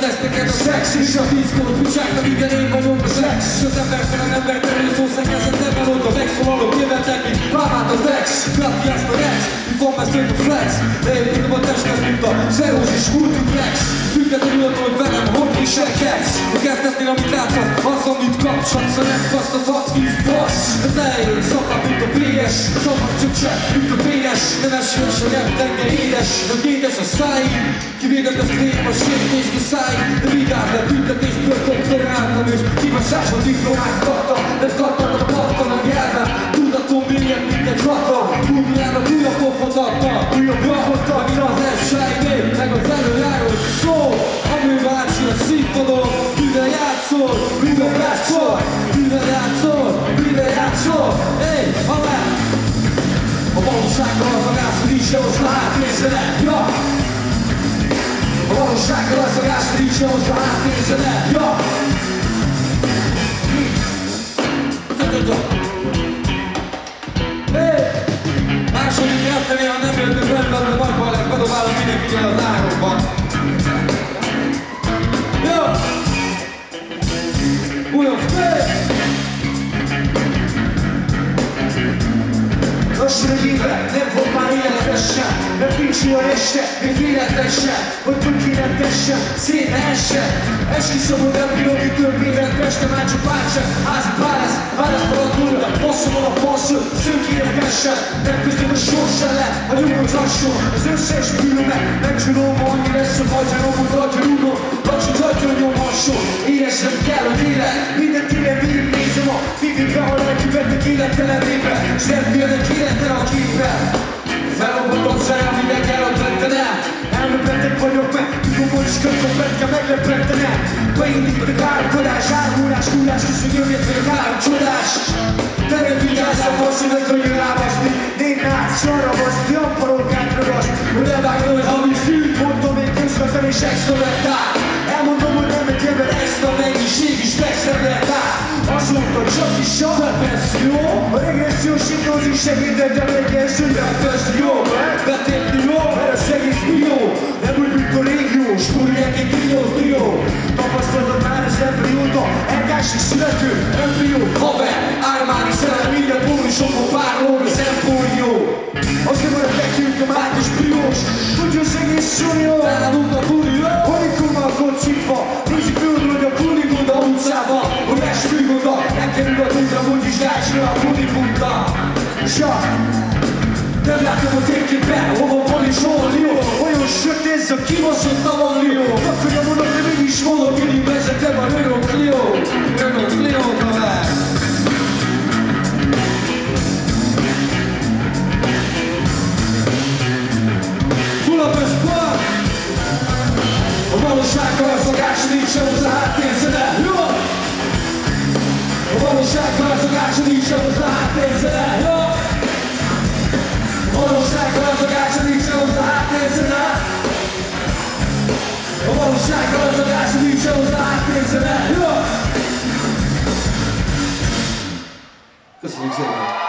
lesz neked a szex és a diszkót, bicsáknak igen én vagyok a szex. És az embertelen embertelen szószekezett emelódva megszólalok jövetek, mint Pávát a Vex. Gratiász a Rex, információt a flex. Leépítem a testet, mint a Zeros és multiplex. Függetlenül attól, hogy velem hogy viselkedsz. A kezdetnél, amit látszott, az, amit kapsz. Sokszor nem kaszt a fackiz bassz. Ez nehéz, szakadt, mint a PS. Szabad csak se, mint a PS. Nem esős, a nem tenger édes. Nem édes a száim. Kivédett a szép, a sértés a száim. De vigyázz, mert büntetésből doktoráltam. És kivasáson diplomát kaptam. De kaptam a pattan a nyelven. Tudatom mélyebb, mint egy hatam. Újjának újabb pofotadtam. Újabb pofotadtam. Az elsőjé, meg az előjáró szó. Amoeba bácsi a színpadon. Mivel játszol, mivel játszol, mivel játszol, mivel játszol. Hey, alá! A valósággal az a gáz, hogy így se hozd a háttérzelet, ja! A valósággal az a gáz, hogy így se hozd a háttérzelet, ja! Hey! Második elfelé, ha nem jöttök rendben, de majd bajlek, bedobálom mindenkivel az árokban. Jó! Újabb fél! Lassan egy éve, nem volt már életesen. Nem pincsi a este, még életesen. Hogy tökéletesen, szépen essen. Esküszöm, hogy nem bírok ki több évet Pesten, már csak párcsák. Házi pályász, választ maradul, bosszom van a passzol, szők életesen. Nem köztük a sors ellen, a nyomot lassul. Az összes bűnömet, megcsinálom, annyi lesz a magyar, amúgy adja rúgom. Lacsi adja nyomhasson, éresem kell a élet. Mindent élet végignézem a figébe, ha lelküvettek élettelenébe. S nem félnek életre a képen. Felrobbant szerem, minden kell a tettenem. Elmebeteg vagyok meg, tudom, is könyvöket kell meglepettenem. Beindítok árkodás, árulás, kullás, viszont jöjjött meg a három csodás. Terem vigyázzál, valószínűleg könnyű rábaszni. Négy nád, szarra baszni, amparolkát ragasd. Hogy elvágja, hogy hamis fűt, mondom én közvetlen és extrovertál. Elmondom, hogy nem egy ember extra mennyiség is megszervertál. Azt mondta, csak is a depresszió. A regressziós hipnózis segített, de legyen depresszió. Betépni jó, mert az egész jó. Nem úgy, mint a régió, spúrják egy trió. Tapasztaltad már az emberi óta, elgási születő, embrió, haver, ármáni szerelem, minden bónusokon párolog az empórió. Azt nem olyan nekünk a mágos priós, tudja az egész súlyó. Felállunk a bulió, holikummal kocsikva, nézik őrül, hogy a buligunda utcába, hogy esküvőda, nem kerül a tudra, úgyis rácsra a buligunda. Ja, nem látom a térképen, hova van és hol jó. Olyan sötét, ez a kibaszott tavallió. Akkor mondok, de mégis mondok, mindig vezetem a Renault Clio. Renault Clio, talán. Budapest Park! A valósággal az a gáz, nincs sem az a háttérzene. Jó! A valósággal az a gáz, nincs sem az a háttérzene. Jó! A valósággal az a gáz, nincs sem az a háttérzene. A valósággal az a gáz, nincs sem az a háttérzene. Jó! Köszönjük szépen!